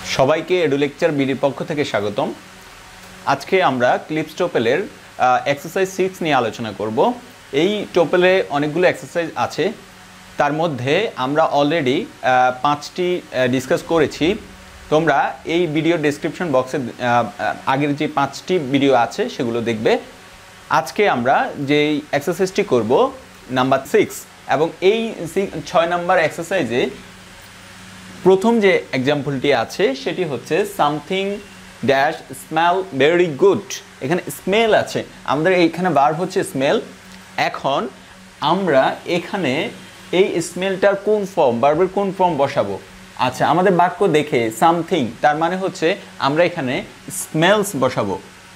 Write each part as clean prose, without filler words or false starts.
সবাইকে edu lecture বিডির পক্ষ থেকে স্বাগতম। আজকে আমরা ক্লিপস টোপেলের এক্সারসাইজ 6 নিয়ে আলোচনা করব। এই টোপেলে অনেকগুলো এক্সারসাইজ আছে, তার মধ্যে আমরা অলরেডি 5টি ডিসকাস করেছি। তোমরা এই ভিডিও ডেসক্রিপশন বক্সে আগের যে 5টি ভিডিও আছে সেগুলো দেখবে। আজকে আমরা যে এক্সারসাইজটি করব নাম্বার 6, এবং এই 6 নাম্বার এক্সারসাইজে প্রথম যে এক্সাম্পলটি আছে সেটি হচ্ছে something dash smell very good. এখানে স্মেল আছে, আমাদের এইখানে ভার্ব হচ্ছে স্মেল। এখন আমরা এখানে এই স্মেলটার কোন ফর্ম, ভার্বের কোন ফর্ম বসাবো? আচ্ছা, আমাদের বাক্য দেখে সামথিং, তার মানে হচ্ছে আমরা এখানে স্মেলস বসাবো,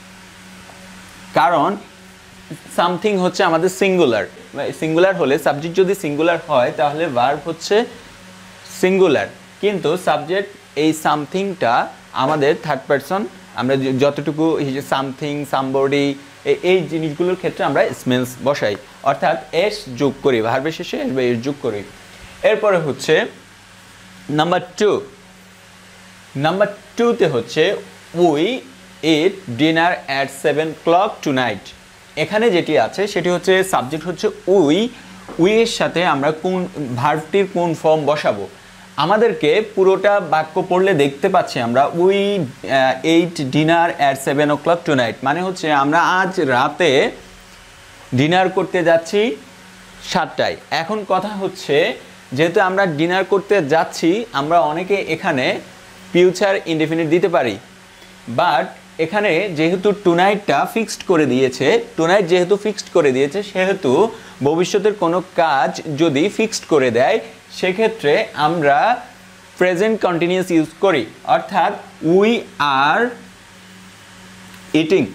কারণ সামথিং হচ্ছে আমাদের সিঙ্গুলার। সিঙ্গুলার হলে সাবজেক্ট যদি সিঙ্গুলার হয় তাহলে ভার্ব হচ্ছে সিঙ্গুলার, কিন্তু সাবজেক্ট এই সামথিংটা আমাদের থার্ড পারসন। আমরা যতটুকু সামথিং, সামবডি, এই জিনিসগুলোর ক্ষেত্রে আমরা স্মেলস বসাই, অর্থাৎ এস যোগ করি, ভার্বের শেষে এস বা এস যোগ করি। এরপরে হচ্ছে নাম্বার 2। নাম্বার 2তে হচ্ছে we eat dinner at 7 o'clock tonight। এখানে যেটি আছে সেটি হচ্ছে সাবজেক্ট হচ্ছে উই, উইয়ের সাথে আমরা কোন ভার্বটির কোন ফর্ম বসাবো। আমাদেরকে পুরোটা বাক্য পড়লে দেখতে পাচ্ছি আমরা we eat dinner at 7 o'clock tonight, মানে হচ্ছে আমরা আজ রাতে ডিনার করতে যাচ্ছি 7টায়। এখন কথা হচ্ছে, যেহেতু আমরা ডিনার করতে যাচ্ছি, আমরা অনেকে এখানে ফিউচার ইনডেফিনিট দিতে পারি, বাট এখানে যেহেতু টুনাইটটা ফিক্সড করে দিয়েছে, টুনাইট যেহেতু ফিক্সড করে দিয়েছে, সেহেতু ভবিষ্যতের কোনো কাজ যদি ফিক্সড করে দেয় সেক্ষেত্রে আমরা প্রেজেন্ট কন্টিনিউয়াস ইউজ করি, অর্থাৎ উই আর ইটিং।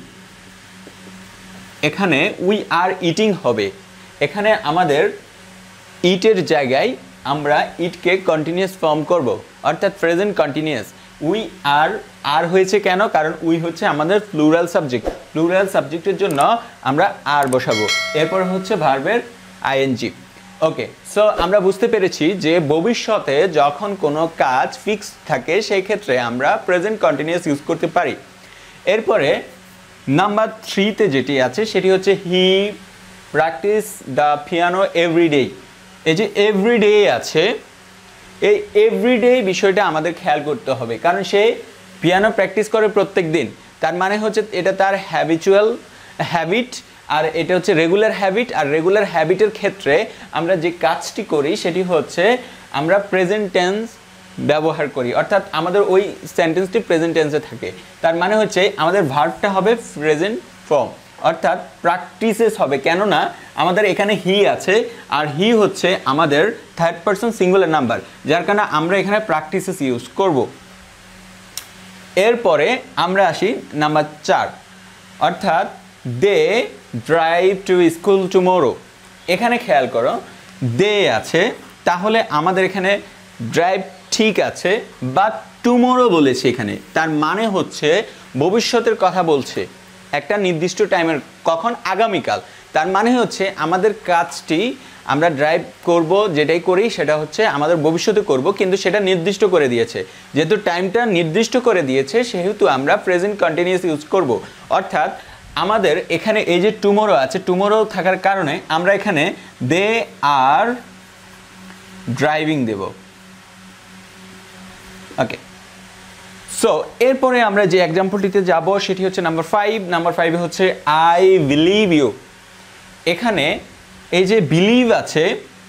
এখানে উই আর ইটিং হবে। এখানে আমাদের ইটের জায়গায় আমরা ইটকে কন্টিনিউয়াস ফর্ম করব, অর্থাৎ প্রেজেন্ট কন্টিনিউয়াস। উই আর হয়েছে কেন? কারণ উই হচ্ছে আমাদের প্লুরাল সাবজেক্ট, প্লুরাল সাবজেক্টের জন্য আমরা আর বসাবো। এরপর হচ্ছে ভার্বের আইএনজি। ওকে, সো আমরা বুঝতে পেরেছি যে ভবিষ্যতে যখন কোনো কাজ ফিক্স থাকে সেই ক্ষেত্রে আমরা প্রেজেন্ট কন্টিনিউয়াস ইউজ করতে পারি। এরপরে নাম্বার 3তে যেটি আছে সেটি হচ্ছে he practice the piano everyday. এই যে এভরিডে আছে, এই এভরিডে বিষয়টা আমাদের খেয়াল করতে হবে, কারণ সে পিয়ানো প্র্যাকটিস করে প্রত্যেক দিন। তার মানে হচ্ছে এটা তার হ্যাবিচুয়াল হ্যাবিট, আর এটা হচ্ছে রেগুলার হ্যাবিট। আর রেগুলার হ্যাবিটের ক্ষেত্রে আমরা যে কাজটি করি সেটি হচ্ছে আমরা প্রেজেন্ট টেন্স ব্যবহার করি, অর্থাৎ আমাদের ওই সেন্টেন্সটি প্রেজেন্ট টেন্সে থাকে। তার মানে হচ্ছে আমাদের ভার্বটা হবে প্রেজেন্ট ফর্ম, অর্থাৎ প্র্যাকটিসেস হবে। কেননা আমাদের এখানে হি আছে, আর হি হচ্ছে আমাদের থার্ড পারসন সিঙ্গুলার নাম্বার, যার কারণে আমরা এখানে প্র্যাকটিসেস ইউজ করব। এরপরে আমরা আসি নাম্বার 4, অর্থাৎ they drive to school tomorrow. এখানে খেয়াল করো দে আছে, তাহলে আমাদের এখানে ড্রাইভ ঠিক আছে, বাট টুমোরো বলেছে এখানে, তার মানে হচ্ছে ভবিষ্যতের কথা বলছে, একটা নির্দিষ্ট টাইমের, কখন? আগামীকাল। তার মানে হচ্ছে আমাদের কাজটি আমরা ড্রাইভ করব, যেটাই করি সেটা হচ্ছে আমাদের ভবিষ্যতে করব, কিন্তু সেটা নির্দিষ্ট করে দিয়েছে। যেহেতু টাইমটা নির্দিষ্ট করে দিয়েছে সেহেতু আমরা প্রেজেন্ট কন্টিনিউয়াস ইউজ করব, অর্থাৎ আমাদের এখানে এই যে টুমোরো আছে, টুমোরো থাকার কারণে আমরা এখানে দে আর ড্রাইভিং দেব। ওকে, সো এরপরে আমরা যে এক্সাম্পলটিতে যাব সেটি হচ্ছে নাম্বার 5। নাম্বার 5 হচ্ছে আই বিলিভ ইউ। এখানে এই যে বিলিভ আছে,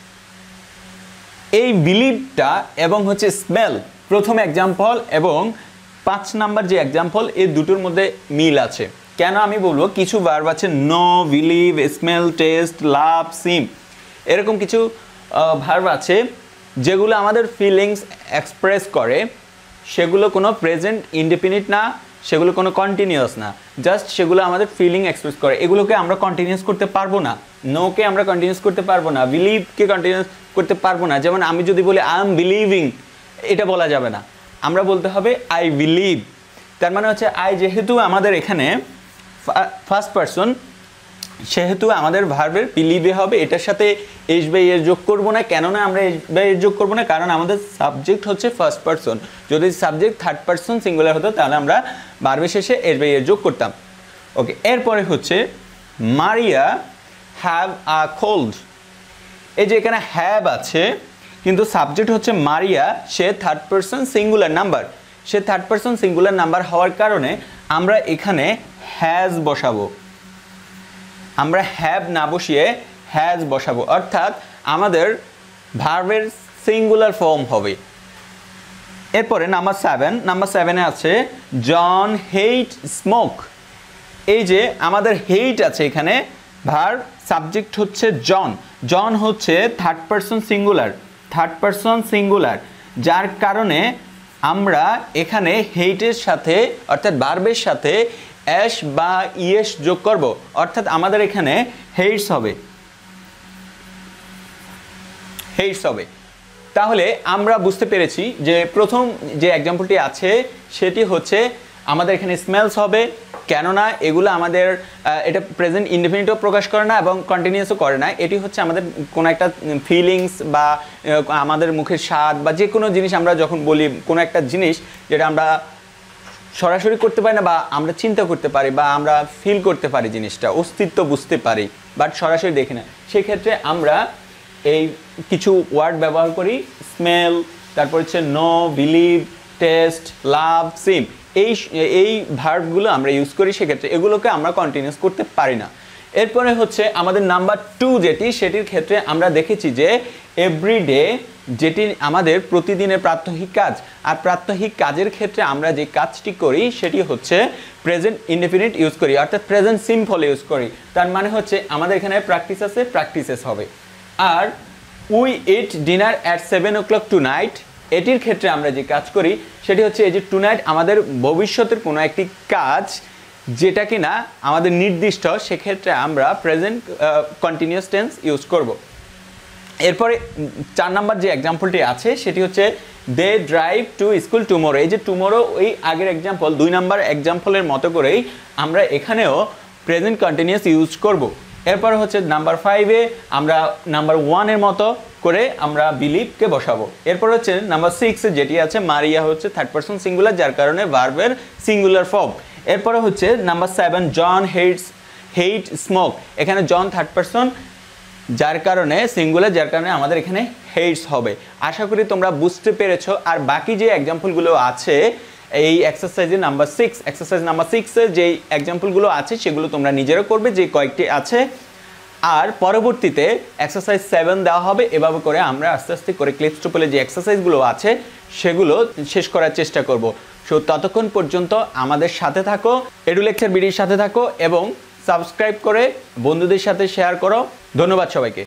এই বিলিভটা এবং হচ্ছে স্মেল, প্রথম এক্সাম্পল এবং 5 নাম্বার যে এক্সাম্পল, এই দুটোর মধ্যে মিল আছে। কেন আমি বলবো, কিছু ভার্ব আছে know, believe, smell, taste, love, seem, এরকম কিছু ভার্ব আছে যেগুলো আমাদের ফিলিংস এক্সপ্রেস করে। সেগুলো কোনো প্রেজেন্ট ইনডেফিনিট না, সেগুলো কোনো কন্টিনিউয়াস না, জাস্ট সেগুলো আমাদের ফিলিং এক্সপ্রেস করে। এগুলোকে আমরা কন্টিনিউয়াস করতে পারবো না। নোকে আমরা কন্টিনিউয়াস করতে পারবো না, বিলিভকে কন্টিনিউয়াস করতে পারবো না। যেমন আমি যদি বলি আই এম বিলিভিং, এটা বলা যাবে না, আমরা বলতে হবে আই বিলিভ। তার মানে হচ্ছে আই যেহেতু আমাদের এখানে ফার্স্ট পারসন, সেহেতু আমাদের ভার্বের বিলিভে হবে, এটার সাথে এস বাই এর যোগ করব না। কেননা আমরা এস বাই এর যোগ করব না? কারণ আমাদের সাবজেক্ট হচ্ছে ফার্স্ট পারসন। যদি সাবজেক্ট থার্ড পারসন সিঙ্গুলার হতো তাহলে আমরা ভার্বের শেষে এস বাই এর যোগ করতাম। ওকে, এরপরে হচ্ছে মারিয়া হ্যাভ আ কোল্ড। এই যে এখানে হ্যাভ আছে কিন্তু সাবজেক্ট হচ্ছে মারিয়া, সে থার্ড পারসন সিঙ্গুলার নাম্বার। সে থার্ড পারসন সিঙ্গুলার নাম্বার হওয়ার কারণে আমরা এখানে হ্যাজ বসাবো। আমরা হ্যাভ না বসিয়ে হ্যাজ বসাবো, অর্থাৎ আমাদের ভার্বের সিঙ্গুলার ফর্ম হবে। এরপরে নাম্বার 7 আছে জন হেট স্মোক। এই যে আমাদের হেট আছে এখানে, ভার্ব সাবজেক্ট হচ্ছে জন। জন হচ্ছে থার্ড পারসন সিঙ্গুলার, যার কারণে আমরা এখানে হেইটের সাথে অর্থাৎ ভার্বের সাথে এস বা ইএস যোগ করব, অর্থাৎ আমাদের এখানে হেইটস হবে। তাহলে আমরা বুঝতে পেরেছি যে প্রথম যে এক্সাম্পলটি আছে সেটি হচ্ছে আমাদের এখানে স্মেলস হবে, কেননা এগুলো আমাদের এটা প্রেজেন্ট ইনডেফিনিটও প্রকাশ করে না এবং কন্টিনিউয়াসও করে না। এটি হচ্ছে আমাদের কোনো একটা ফিলিংস বা আমাদের মুখের স্বাদ বা যে কোনো জিনিস আমরা যখন বলি কোনো একটা জিনিস যেটা আমরা সরাসরি করতে পারি না বা আমরা চিন্তা করতে পারি বা আমরা ফিল করতে পারি, জিনিসটা অস্তিত্ব বুঝতে পারি বাট সরাসরি দেখি না, সেক্ষেত্রে আমরা এই কিছু ওয়ার্ড ব্যবহার করি, স্মেল, তারপর হচ্ছে know, believe, taste, love, seem. এই ভার্বগুলো আমরা ইউজ করি, সেক্ষেত্রে এগুলোকে আমরা কন্টিনিউয়াস করতে পারি না। এরপরে হচ্ছে আমাদের নাম্বার 2 সেটির ক্ষেত্রে আমরা দেখেছি যে এভরিডে, যেটি আমাদের প্রতিদিনের প্রাত্যহিক কাজ। আর প্রাত্যহিক কাজের ক্ষেত্রে আমরা যে কাজটি করি সেটি হচ্ছে প্রেজেন্ট ইনডেফিনিট ইউজ করি, অর্থাৎ প্রেজেন্ট সিম্পল ইউজ করি। তার মানে হচ্ছে আমাদের এখানে প্র্যাকটিস আছে, প্র্যাকটিসেস হবে। আর we eat dinner at 7 o'clock tonight, এটির ক্ষেত্রে আমরা যে কাজ করি সেটি হচ্ছে এই যে টুনাইট আমাদের ভবিষ্যতের কোনো একটি কাজ যেটা কিনা আমাদের নির্দিষ্ট, সেক্ষেত্রে আমরা প্রেজেন্ট কন্টিনিউয়াস টেন্স ইউজ করব। এরপরে 4 নাম্বার যে এক্সাম্পলটি আছে সেটি হচ্ছে they drive to school tomorrow. এই যে টুমোরো ওই আগের এক্সাম্পল 2 নাম্বার এক্সাম্পলের মতো করেই আমরা এখানেও প্রেজেন্ট কন্টিনিউয়াস ইউজ করব। এরপর হচ্ছে নাম্বার 5-এ আমরা নাম্বার 1-এর মতো করে আমরা বিলিভকে বসাবো। এরপর হচ্ছে নাম্বার 6 যেটি আছে মারিয়া হচ্ছে থার্ড পারসন সিঙ্গুলার, যার কারণে ভার্বের সিঙ্গুলার ফর্ম। এরপরে হচ্ছে নাম্বার 7 জন হেট স্মোক। এখানে জন থার্ড পারসন, যার কারণে সিঙ্গুলার, যার কারণে আমাদের এখানে হেটস হবে। আশা করি তোমরা বুঝতে পেরেছো। আর বাকি যে এক্সাম্পলগুলো আছে এই এক্সারসাইজ নাম্বার 6 যে এক্সাম্পলগুলো আছে সেগুলো তোমরা নিজেরা করবে, যে কয়েকটি আছে। আর পরবর্তীতে এক্সারসাইজ 7 দেওয়া হবে। এভাবে করে আমরা আস্তে আস্তে করে ক্লিপস টু প্লে যে এক্সারসাইজগুলো আছে সেগুলো শেষ করার চেষ্টা করব। সো ততক্ষণ পর্যন্ত আমাদের সাথে থাকো, এডুলেকচার ভিডিওর সাথে থাকো এবং সাবস্ক্রাইব করে বন্ধুদের সাথে শেয়ার করো। ধন্যবাদ সবাইকে।